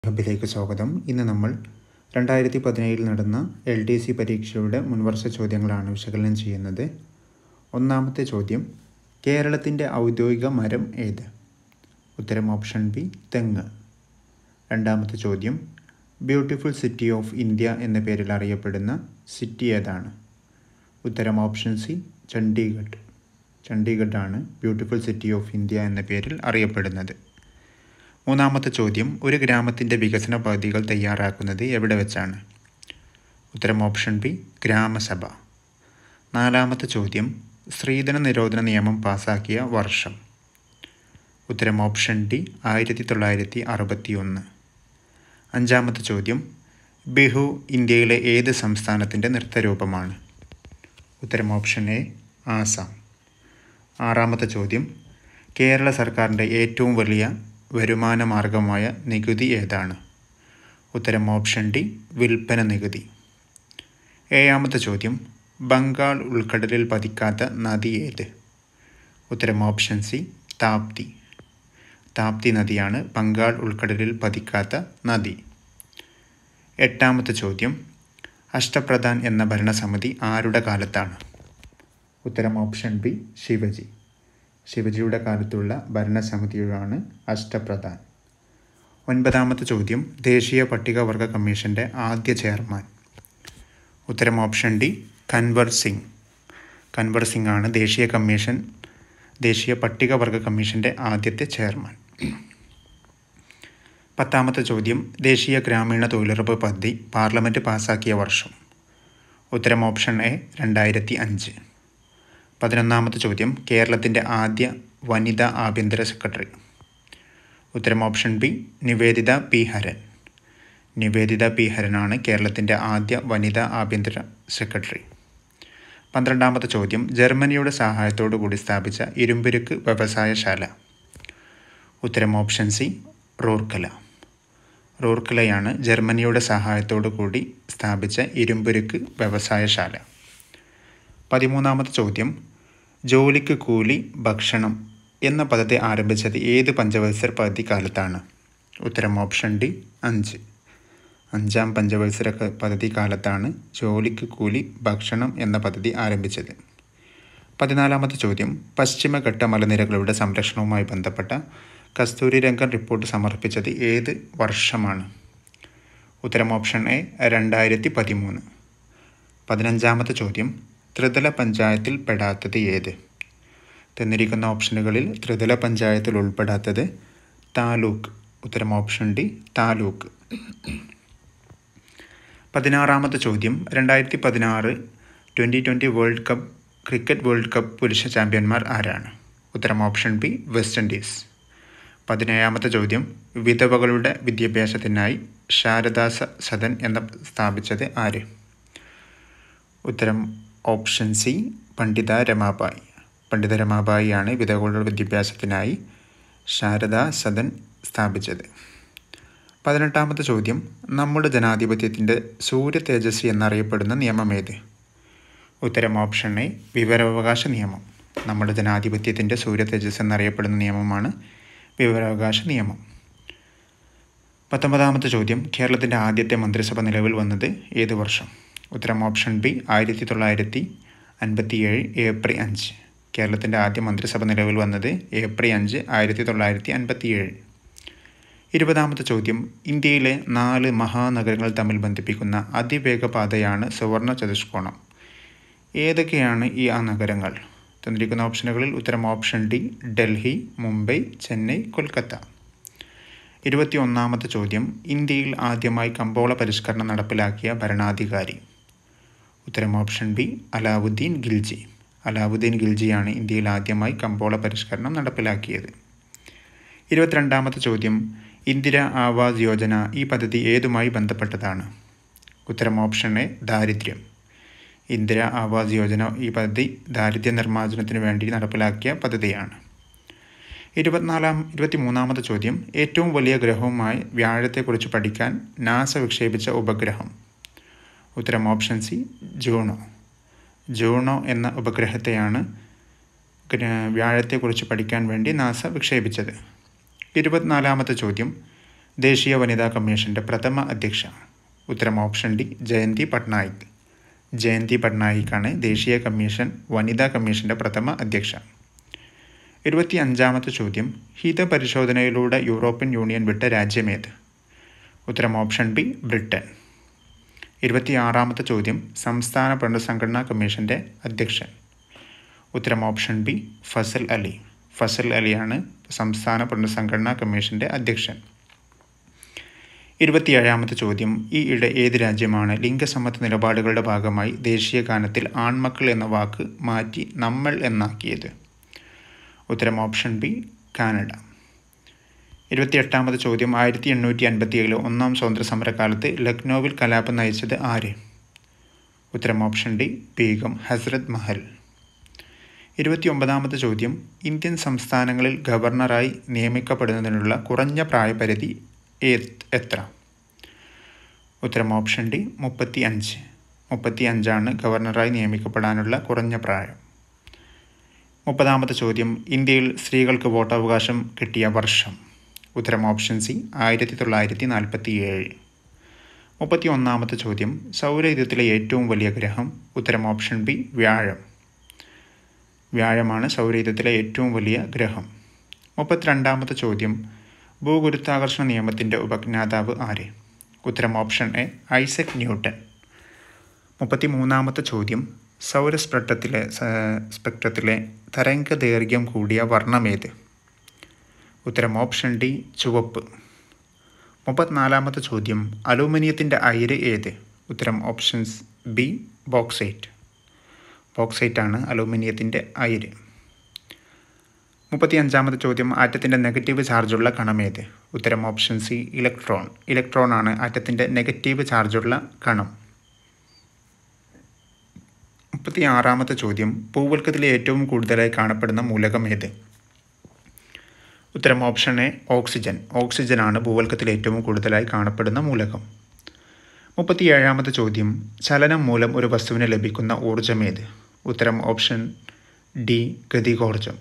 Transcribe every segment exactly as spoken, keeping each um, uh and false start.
ഹബിലേക്ക് സ്വാഗതം. ഇന്ന് നമ്മൾ രണ്ടായിരത്തി പതിനേഴിൽ നടന്ന എൽ ഡി സി പരീക്ഷയുടെ മുൻവർഷ ചോദ്യങ്ങളാണ് വിശകലനം ചെയ്യുന്നത്. ഒന്നാമത്തെ ചോദ്യം, കേരളത്തിൻ്റെ ഔദ്യോഗിക മരം ഏത്? ഉത്തരം ഓപ്ഷൻ ബി തെങ്ങ്. രണ്ടാമത്തെ ചോദ്യം, ബ്യൂട്ടിഫുൾ സിറ്റി ഓഫ് ഇന്ത്യ എന്ന പേരിൽ അറിയപ്പെടുന്ന സിറ്റി ഏതാണ്? ഉത്തരം ഓപ്ഷൻ സി ചണ്ഡീഗഡ്. ചണ്ഡീഗഡാണ് ബ്യൂട്ടിഫുൾ സിറ്റി ഓഫ് ഇന്ത്യ എന്ന പേരിൽ അറിയപ്പെടുന്നത്. മൂന്നാമത്തെ ചോദ്യം, ഒരു ഗ്രാമത്തിൻ്റെ വികസന പദ്ധതികൾ തയ്യാറാക്കുന്നത് എവിടെ വെച്ചാണ്? ഉത്തരം ഓപ്ഷൻ ബി ഗ്രാമസഭ. നാലാമത്തെ ചോദ്യം, സ്ത്രീധന നിരോധന നിയമം പാസാക്കിയ വർഷം? ഉത്തരം ഓപ്ഷൻ ഡി ആയിരത്തി തൊള്ളായിരത്തി അറുപത്തി ഒന്ന്. അഞ്ചാമത്തെ ചോദ്യം, ബിഹു ഇന്ത്യയിലെ ഏത് സംസ്ഥാനത്തിൻ്റെ നൃത്തരൂപമാണ്? ഉത്തരം ഓപ്ഷൻ എ ആസാം. ആറാമത്തെ ചോദ്യം, കേരള സർക്കാരിൻ്റെ ഏറ്റവും വലിയ വരുമാന മാർഗമായ നികുതി ഏതാണ്? ഉത്തരം ഓപ്ഷൻ ഡി വിൽപ്പന നികുതി. ഏഴാമത്തെ ചോദ്യം, ബംഗാൾ ഉൾക്കടലിൽ പതിക്കാത്ത നദി ഏത്? ഉത്തരം ഓപ്ഷൻ സി താപ്തി. താപ്തി നദിയാണ് ബംഗാൾ ഉൾക്കടലിൽ പതിക്കാത്ത നദി. എട്ടാമത്തെ ചോദ്യം, അഷ്ടപ്രധാൻ എന്ന ഭരണസമിതി ആരുടെ കാലത്താണ്? ഉത്തരം ഓപ്ഷൻ ബി ശിവജി. ശിവജിയുടെ കാലത്തുള്ള ഭരണസമിതിയാണ് അഷ്ടപ്രധാൻ. ഒൻപതാമത്തെ ചോദ്യം, ദേശീയ പട്ടികവർഗ കമ്മീഷൻ്റെ ആദ്യ ചെയർമാൻ? ഉത്തരം ഓപ്ഷൻ ഡി കൻവർ സിംഗ്. കൻവർ സിംഗ് ആണ് ദേശീയ കമ്മീഷൻ ദേശീയ പട്ടികവർഗ കമ്മീഷൻ്റെ ആദ്യത്തെ ചെയർമാൻ. പത്താമത്തെ ചോദ്യം, ദേശീയ ഗ്രാമീണ തൊഴിലുറപ്പ് പദ്ധതി പാർലമെൻറ്റ് പാസാക്കിയ വർഷം? ഉത്തരം ഓപ്ഷൻ എ രണ്ടായിരത്തി അഞ്ച്. പതിനൊന്നാമത്തെ ചോദ്യം, കേരളത്തിൻ്റെ ആദ്യ വനിതാ ആഭ്യന്തര സെക്രട്ടറി? ഉത്തരം option B Nivedita P Haran. Nivedita P ഹരനാണ് കേരളത്തിൻ്റെ ആദ്യ വനിതാ ആഭ്യന്തര സെക്രട്ടറി. പന്ത്രണ്ടാമത്തെ ചോദ്യം, ജർമ്മനിയുടെ സഹായത്തോടു കൂടി സ്ഥാപിച്ച ഇരുമ്പുരുക്ക് വ്യവസായശാല? ഉത്തരം ഓപ്ഷൻ സി റൂർക്കല. റൂർക്കലയാണ് ജർമ്മനിയുടെ സഹായത്തോടു കൂടി സ്ഥാപിച്ച ഇരുമ്പുരുക്ക് വ്യവസായശാല. പതിമൂന്നാമത്തെ ചോദ്യം, ജോലിക്ക് കൂലി ഭക്ഷണം എന്ന പദ്ധതി ആരംഭിച്ചത് ഏത് പഞ്ചവത്സര പദ്ധതി കാലത്താണ്? ഉത്തരം ഓപ്ഷൻ ഡി അഞ്ച്. അഞ്ചാം പഞ്ചവത്സര പദ്ധതി കാലത്താണ് ജോലിക്ക് കൂലി ഭക്ഷണം എന്ന പദ്ധതി ആരംഭിച്ചത്. പതിനാലാമത്തെ ചോദ്യം, പശ്ചിമഘട്ട മലനിരകളുടെ സംരക്ഷണവുമായി ബന്ധപ്പെട്ട കസ്തൂരി രംഗൻ റിപ്പോർട്ട് സമർപ്പിച്ചത് ഏത് വർഷമാണ്? ഉത്തരം ഓപ്ഷൻ എ രണ്ടായിരത്തി പതിമൂന്ന്. പതിനഞ്ചാമത്തെ ചോദ്യം, ത്രിതല പഞ്ചായത്തിൽ പെടാത്തത് ഏത്? തന്നിരിക്കുന്ന ഓപ്ഷനുകളിൽ ത്രിതല പഞ്ചായത്തിൽ ഉൾപ്പെടാത്തത് താലൂക്ക്. ഉത്തരം ഓപ്ഷൻ ഡി താലൂക്ക്. പതിനാറാമത്തെ ചോദ്യം, രണ്ടായിരത്തി പതിനാറ് twenty twenty world cup cricket world cup പുരുഷ ചാമ്പ്യന്മാർ ആരാണ്? ഉത്തരം ഓപ്ഷൻ ബി വെസ്റ്റ് ഇൻഡീസ്. പതിനേഴാമത്തെ ചോദ്യം, വിധവകളുടെ വിദ്യാഭ്യാസത്തിനായി ശാരദാ സദൻ എന്ന സ്ഥാപിച്ചത് ആര്? ഉത്തരം ഓപ്ഷൻ സി പണ്ഡിത രമാബായി. പണ്ഡിത രമാബായിയാണ് വിധവകളുടെ വിദ്യാഭ്യാസത്തിനായി ശാരദാ സദൻ സ്ഥാപിച്ചത്. പതിനെട്ടാമത്തെ ചോദ്യം, നമ്മുടെ ജനാധിപത്യത്തിൻ്റെ സൂര്യ തേജസ് എന്നറിയപ്പെടുന്ന നിയമം ഏത്? ഉത്തരം ഓപ്ഷൻ എ വിവരാവകാശ നിയമം. നമ്മുടെ ജനാധിപത്യത്തിൻ്റെ സൂര്യ തേജസ് എന്നറിയപ്പെടുന്ന നിയമമാണ് വിവരാവകാശ നിയമം. പത്തൊമ്പതാമത്തെ ചോദ്യം, കേരളത്തിൻ്റെ ആദ്യത്തെ മന്ത്രിസഭ നിലവിൽ വന്നത് ഏത് വർഷം? ഉത്തരം ഓപ്ഷൻ ബി ആയിരത്തി തൊള്ളായിരത്തി അൻപത്തി ഏഴ് ഏപ്രിൽ അഞ്ച്. കേരളത്തിൻ്റെ ആദ്യ മന്ത്രിസഭ നിലവിൽ വന്നത് ഏപ്രിൽ അഞ്ച് ആയിരത്തി തൊള്ളായിരത്തി അൻപത്തി ഏഴ്. ഇരുപതാമത്തെ ചോദ്യം, ഇന്ത്യയിലെ നാല് മഹാനഗരങ്ങൾ തമ്മിൽ ബന്ധിപ്പിക്കുന്ന അതിവേഗ പാതയാണ് സുവർണ ചതുഷ്കോണം. ഏതൊക്കെയാണ് ഈ ആ നഗരങ്ങൾ? തന്നിരിക്കുന്ന ഓപ്ഷനുകളിൽ ഉത്തരം ഓപ്ഷൻ ഡി ഡൽഹി, മുംബൈ, ചെന്നൈ, കൊൽക്കത്ത. ഇരുപത്തി ഒന്നാമത്തെ ചോദ്യം, ഇന്ത്യയിൽ ആദ്യമായി കമ്പോള പരിഷ്കരണം നടപ്പിലാക്കിയ ഭരണാധികാരി? ഉത്തരം ഓപ്ഷൻ ബി അലാവുദ്ദീൻ ഖിൽജി. അലാവുദ്ദീൻ ഖിൽജിയാണ് ഇന്ത്യയിൽ ആദ്യമായി കമ്പോള പരിഷ്കരണം നടപ്പിലാക്കിയത്. ഇരുപത്തിരണ്ടാമത്തെ ചോദ്യം, ഇന്ദിര ആവാസ് യോജന ഈ പദ്ധതി ഏതുമായി ബന്ധപ്പെട്ടതാണ്? ഉത്തരം ഓപ്ഷൻ എ ദാരിദ്ര്യം. ഇന്ദിര ആവാസ് യോജന ഈ പദ്ധതി ദാരിദ്ര്യ നിർമ്മാർജ്ജനത്തിന് വേണ്ടി നടപ്പിലാക്കിയ പദ്ധതിയാണ്. ഇരുപത്തിനാലാം ഇരുപത്തി മൂന്നാമത്തെ ചോദ്യം, ഏറ്റവും വലിയ ഗ്രഹവുമായി വ്യാഴത്തെക്കുറിച്ച് പഠിക്കാൻ നാസ വിക്ഷേപിച്ച ഉപഗ്രഹം? ഉത്തരം ഓപ്ഷൻ സി ജൂണോ. ജൂണോ എന്ന ഉപഗ്രഹത്തെയാണ് വ്യാഴത്തെക്കുറിച്ച് പഠിക്കാൻ വേണ്ടി നാസ വിക്ഷേപിച്ചത്. ഇരുപത്തിനാലാമത്തെ ചോദ്യം, ദേശീയ വനിതാ കമ്മീഷൻ്റെ പ്രഥമ അധ്യക്ഷ? ഉത്തരം ഓപ്ഷൻ ഡി ജയന്തി പട്നായിക്. ജയന്തി പട്നായിക്കാണ് ദേശീയ കമ്മീഷൻ വനിതാ കമ്മീഷൻ്റെ പ്രഥമ അധ്യക്ഷ. ഇരുപത്തി അഞ്ചാമത്തെ ചോദ്യം, ഹിതപരിശോധനയിലൂടെ യൂറോപ്യൻ യൂണിയൻ വിട്ട രാജ്യമേത്? ഉത്തരം ഓപ്ഷൻ ബി ബ്രിട്ടൻ. ഇരുപത്തി ആറാമത്തെ ചോദ്യം, സംസ്ഥാന പുനർസംഘടനാ കമ്മീഷൻ്റെ അധ്യക്ഷൻ? ഉത്തരം ഓപ്ഷൻ ബി ഫസൽ അലി. ഫസൽ അലിയാണ് സംസ്ഥാന പുനർസംഘടനാ കമ്മീഷൻ്റെ അധ്യക്ഷൻ. ഇരുപത്തിയേഴാമത്തെ ചോദ്യം, ഈ ഇടെ ഏത് രാജ്യമാണ് ലിംഗസമ്മത നിലപാടുകളുടെ ഭാഗമായി ദേശീയ ഗാനത്തിൽ ആൺമക്കൾ എന്ന വാക്ക് മാറ്റി നമ്മൾ എന്നാക്കിയത്? ഉത്തരം ഓപ്ഷൻ ബി കാനഡ. ഇരുപത്തിയെട്ടാമത്തെ ചോദ്യം, ആയിരത്തി എണ്ണൂറ്റി അൻപത്തി ഏഴിലെ ഒന്നാം സ്വാതന്ത്ര്യ സമരകാലത്ത് ലക്നൌവിൽ കലാപം നയിച്ചത് ആര്? ഉത്തരം ഓപ്ഷൻ ഡി ബീഗം ഹസ്രത് മഹൽ. ഇരുപത്തി ഒമ്പതാമത്തെ ചോദ്യം, ഇന്ത്യൻ സംസ്ഥാനങ്ങളിൽ ഗവർണറായി നിയമിക്കപ്പെടുന്നതിനുള്ള കുറഞ്ഞ പ്രായപരിധി എത്ര? ഉത്തരം ഓപ്ഷൻ ഡി മുപ്പത്തി അഞ്ച്. മുപ്പത്തി അഞ്ചാണ് ഗവർണറായി നിയമിക്കപ്പെടാനുള്ള കുറഞ്ഞ പ്രായം. മുപ്പതാമത്തെ ചോദ്യം, ഇന്ത്യയിൽ സ്ത്രീകൾക്ക് വോട്ടവകാശം കിട്ടിയ വർഷം? ഉത്തരം ഓപ്ഷൻ സി ആയിരത്തി തൊള്ളായിരത്തി നാൽപ്പത്തി ഏഴ്. മുപ്പത്തി ഒന്നാമത്തെ ചോദ്യം, സൗരയൂഥത്തിലെ ഏറ്റവും വലിയ ഗ്രഹം? ഉത്തരം ഓപ്ഷൻ ബി വ്യാഴം. വ്യാഴമാണ് സൗരയൂഥത്തിലെ ഏറ്റവും വലിയ ഗ്രഹം. മുപ്പത്തിരണ്ടാമത്തെ ചോദ്യം, ഭൂഗുരുത്വാകർഷണ നിയമത്തിൻ്റെ ഉപജ്ഞാതാവ് ആര്? ഉത്തരം ഓപ്ഷൻ എ ഐസക് ന്യൂട്ടൺ. മുപ്പത്തി മൂന്നാമത്തെ ചോദ്യം, സൗരസ്പെക്ട്രത്തിലെ സ്പെക്ട്രത്തിലെ തരംഗ ദൈർഘ്യം കൂടിയ വർണ്ണമേത്? ഉത്തരം ഓപ്ഷൻ ഡി ചുവപ്പ്. മുപ്പത്തിനാലാമത്തെ ചോദ്യം, അലൂമിനിയത്തിൻ്റെ അയിര് ഏത്? ഉത്തരം ഓപ്ഷൻസ് ബി ബോക്സൈറ്റ്. ബോക്സൈറ്റാണ് അലൂമിനിയത്തിൻ്റെ അയിര്. മുപ്പത്തി അഞ്ചാമത്തെ ചോദ്യം, ആറ്റത്തിൻ്റെ നെഗറ്റീവ് ചാർജുള്ള കണമേത്? ഉത്തരം ഓപ്ഷൻ സി ഇലക്ട്രോൺ. ഇലക്ട്രോൺ ആണ് ആറ്റത്തിൻ്റെ നെഗറ്റീവ് ചാർജുള്ള കണം. മുപ്പത്തി ആറാമത്തെ ചോദ്യം, ഭൂവൽക്കത്തിലെ ഏറ്റവും കൂടുതലായി കാണപ്പെടുന്ന മൂലകം ഏത്? ഉത്തരം ഓപ്ഷൻ എ ഓക്സിജൻ. ഓക്സിജനാണ് ഭൂവൽക്കത്തിൽ ഏറ്റവും കൂടുതലായി കാണപ്പെടുന്ന മൂലകം. മുപ്പത്തി ഏഴാമത്തെ ചോദ്യം, ചലനം മൂലം ഒരു വസ്തുവിന് ലഭിക്കുന്ന ഊർജ്ജമേത്? ഉത്തരം ഓപ്ഷൻ ഡി ഗതികോർജം.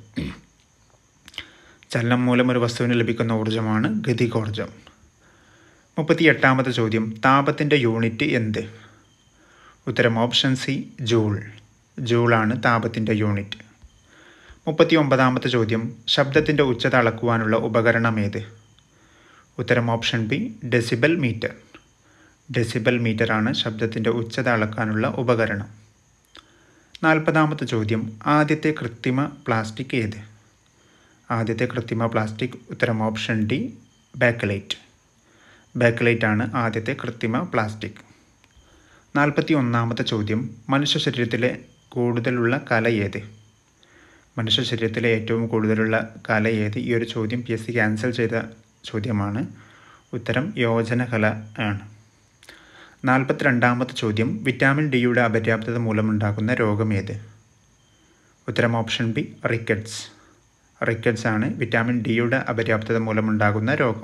ചലനം മൂലം ഒരു വസ്തുവിന് ലഭിക്കുന്ന ഊർജ്ജമാണ് ഗതികോർജം. മുപ്പത്തി എട്ടാമത്തെ ചോദ്യം, താപത്തിൻ്റെ യൂണിറ്റ് എന്ത്? ഉത്തരം ഓപ്ഷൻ സി ജൂൾ. ജൂളാണ് താപത്തിൻ്റെ യൂണിറ്റ്. മുപ്പത്തി ഒമ്പതാമത്തെ ചോദ്യം, ശബ്ദത്തിൻ്റെ ഉച്ചത അളക്കുവാനുള്ള ഉപകരണം ഏത്? ഉത്തരം option B decibel metre. Decibel മീറ്ററാണ് ശബ്ദത്തിൻ്റെ ഉച്ചത അളക്കാനുള്ള ഉപകരണം. നാൽപ്പതാമത്തെ ചോദ്യം, ആദ്യത്തെ കൃത്രിമ പ്ലാസ്റ്റിക് ഏത്? ആദ്യത്തെ കൃത്രിമ പ്ലാസ്റ്റിക്? ഉത്തരം ഓപ്ഷൻ ഡി ബാക്കലൈറ്റ്. ബാക്കലൈറ്റ് ആണ് ആദ്യത്തെ കൃത്രിമ പ്ലാസ്റ്റിക്. നാൽപ്പത്തി ഒന്നാമത്തെ ചോദ്യം, മനുഷ്യ ശരീരത്തിലെ കൂടുതലുള്ള കല ഏത്? മനുഷ്യ ശരീരത്തിലെ ഏറ്റവും കൂടുതലുള്ള കല ഏത്? ഈ ഒരു ചോദ്യം പി എസ് സി ക്യാൻസൽ ചെയ്ത ചോദ്യമാണ്. ഉത്തരം യോജന കല ആണ്. നാൽപ്പത്തി രണ്ടാമത്തെ ചോദ്യം, വിറ്റാമിൻ ഡിയുടെ അപര്യാപ്തത മൂലമുണ്ടാകുന്ന രോഗം ഏത്? ഉത്തരം ഓപ്ഷൻ ബി റിക്കറ്റ്സ്. റിക്കറ്റ്സ് ആണ് വിറ്റാമിൻ ഡിയുടെ അപര്യാപ്തത മൂലമുണ്ടാകുന്ന രോഗം.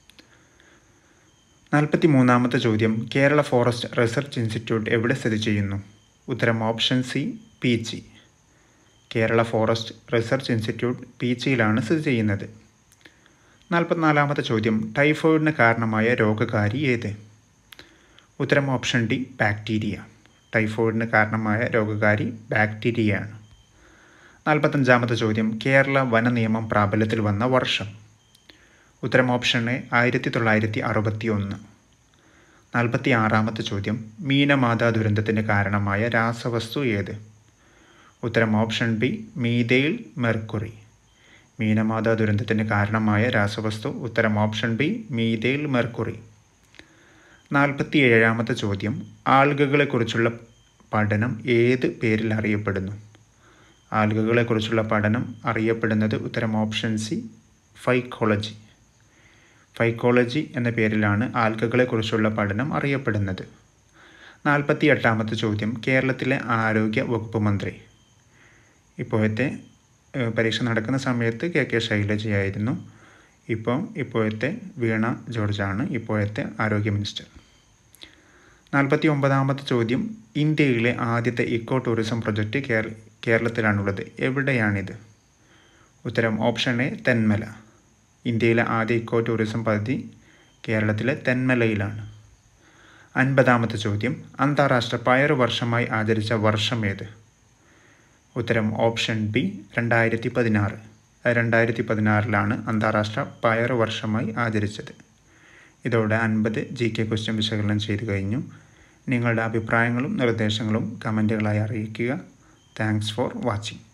നാൽപ്പത്തി മൂന്നാമത്തെ ചോദ്യം, കേരള ഫോറസ്റ്റ് റിസർച്ച് ഇൻസ്റ്റിറ്റ്യൂട്ട് എവിടെ സ്ഥിതി ചെയ്യുന്നു? ഉത്തരം option C Peechi. Kerala forest research institute പീച്ചിയിലാണ് സ്ഥിതി ചെയ്യുന്നത്. നാൽപ്പത്തിനാലാമത്തെ ചോദ്യം, ടൈഫോയിഡിന് കാരണമായ രോഗകാരി ഏത്? ഉത്തരം ഓപ്ഷൻ ഡി ബാക്ടീരിയ. ടൈഫോയിഡിന് കാരണമായ രോഗകാരി ബാക്ടീരിയയാണ്. നാൽപ്പത്തഞ്ചാമത്തെ ചോദ്യം, കേരള വന നിയമം പ്രാബല്യത്തിൽ വന്ന വർഷം? ഉത്തരം ഓപ്ഷൻ എ ആയിരത്തി തൊള്ളായിരത്തി അറുപത്തി ഒന്ന്. നാൽപ്പത്തി ആറാമത്തെ ചോദ്യം, മീനമാത ദുരന്തത്തിന് കാരണമായ രാസവസ്തു ഏത്? ഉത്തരം ഓപ്ഷൻ ബി മീഥൈൽ മെർക്കുറി. മീനമാത ദുരന്തത്തിന് കാരണമായ രാസവസ്തു? ഉത്തരം ഓപ്ഷൻ ബി മീഥൈൽ മെർക്കുറി. നാൽപ്പത്തി ഏഴാമത്തെ ചോദ്യം, ആൽഗകളെക്കുറിച്ചുള്ള പഠനം ഏത് പേരിൽ അറിയപ്പെടുന്നു? ആൽഗകളെക്കുറിച്ചുള്ള പഠനം അറിയപ്പെടുന്നത്? ഉത്തരം ഓപ്ഷൻ സി ഫൈക്കോളജി. ഫൈക്കോളജി എന്ന പേരിലാണ് ആൽഗകളെക്കുറിച്ചുള്ള പഠനം അറിയപ്പെടുന്നത്. നാൽപ്പത്തി എട്ടാമത്തെ ചോദ്യം, കേരളത്തിലെ ആരോഗ്യ വകുപ്പ് മന്ത്രി? ഇപ്പോഴത്തെ പരീക്ഷ നടക്കുന്ന സമയത്ത് കെ കെ ശൈലജയായിരുന്നു. ഇപ്പം ഇപ്പോഴത്തെ വീണ ജോർജാണ് ഇപ്പോഴത്തെ ആരോഗ്യ മിനിസ്റ്റർ. നാൽപ്പത്തി ഒമ്പതാമത്തെ ചോദ്യം, ഇന്ത്യയിലെ ആദ്യത്തെ ഇക്കോ ടൂറിസം പ്രൊജക്റ്റ് കേര കേരളത്തിലാണുള്ളത്. എവിടെയാണിത്? ഉത്തരം ഓപ്ഷൻ എ തെന്മല. ഇന്ത്യയിലെ ആദ്യ ഇക്കോ ടൂറിസം പദ്ധതി കേരളത്തിലെ തെന്മലയിലാണ്. അൻപതാമത്തെ ചോദ്യം, അന്താരാഷ്ട്ര പയറു വർഷമായി ആചരിച്ച വർഷം ഏത്? ഉത്തരം ഓപ്ഷൻ ബി രണ്ടായിരത്തി പതിനാറ്. രണ്ടായിരത്തി പതിനാറിലാണ് അന്താരാഷ്ട്ര പയറു വർഷമായി ആചരിച്ചത്. ഇതോടെ അൻപത് ജി കെ ക്വസ്റ്റ്യൻ വിശകലനം ചെയ്തു കഴിഞ്ഞു. നിങ്ങളുടെ അഭിപ്രായങ്ങളും നിർദ്ദേശങ്ങളും കമൻറ്റുകളായി അറിയിക്കുക. Thanks for watching.